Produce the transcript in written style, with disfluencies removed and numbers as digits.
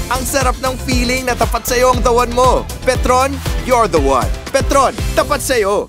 Ang sarap ng feeling na tapat sa'yo ang the one mo. Petron, you're the one. Petron, tapat sa'yo.